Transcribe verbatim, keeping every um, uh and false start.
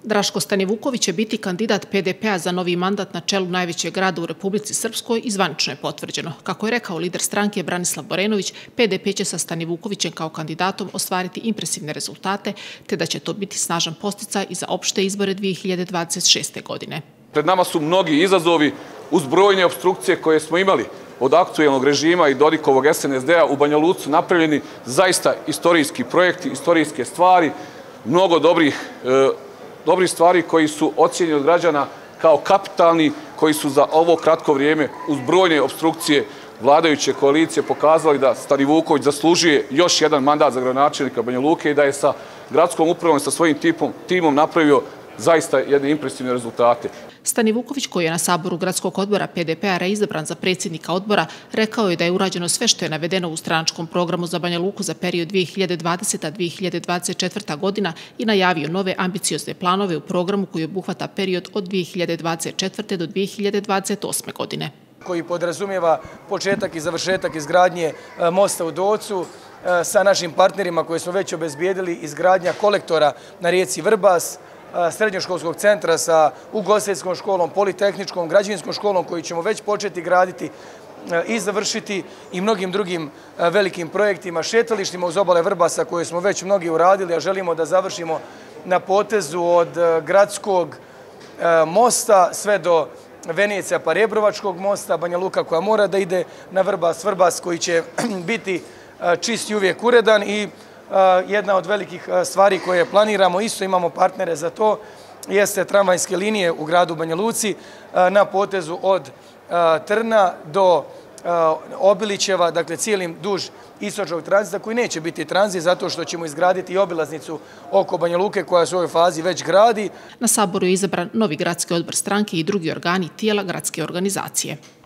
Draško Stanivuković će biti kandidat P D P-a za novi mandat na čelu najvećeg grada u Republici Srpskoj i zvanično je potvrđeno. Kako je rekao lider stranke Branislav Borenović, P D P će sa Stanivukovićem kao kandidatom ostvariti impresivne rezultate, te da će to biti snažan podsticaj i za opšte izbore dvije hiljade dvadeset šeste. godine. Pred nama su mnogi izazovi uz brojne opstrukcije koje smo imali od aktuelnog režima i Dodikovog S N S D-a u Banja Luci napravljeni zaista istorijski projekti, istorijske stvari, mnogo dobrih dobrih stvari koji su ocijenjeni od građana kao kapitalni, koji su za ovo kratko vrijeme uz brojne opstrukcije vladajuće koalicije pokazali da Stanivuković zaslužuje još jedan mandat za gradonačelnika Banja Luke i da je sa gradskom upravom i sa svojim timom napravio zaista jedne impresivne rezultate. Stanivuković, koji je na saboru gradskog odbora P D P-a reizabran za predsjednika odbora, rekao je da je urađeno sve što je navedeno u stranačkom programu za Banja Luku za period dvije hiljade dvadeseta do dvije hiljade dvadeset četvrta. godina i najavio nove ambiciozne planove u programu koji obuhvata period od dvije hiljade dvadeset četvrte. do dvije hiljade dvadeset osme. godine. Koji podrazumijeva početak i završetak izgradnje mosta u Docu sa našim partnerima koje smo već obezbijedili, izgradnja kolektora na rijeci Vrbas, srednjoškolskog centra sa ugostiteljskom školom, politehničkom, građevinskom školom koju ćemo već početi graditi i završiti i mnogim drugim velikim projektima, šetalištima uz obale Vrbasa koje smo već mnogi uradili, a želimo da završimo na potezu od gradskog mosta sve do Venecija pa Rebrovačkog mosta, Banja Luka koja mora da ide na Vrbas, Vrbas koji će biti čist i uvijek uredan i jedna od velikih stvari koje planiramo, isto imamo partnere za to, jeste tramvajske linije u gradu Banja Luci na potezu od Trna do Obilićeva, dakle cijelim duž istočnog tranzita koji neće biti tranzit zato što ćemo izgraditi i obilaznicu oko Banja Luke koja se u ovoj fazi već gradi. Na saboru je izabran novi gradski odbor stranke i drugi organi tijela gradske organizacije.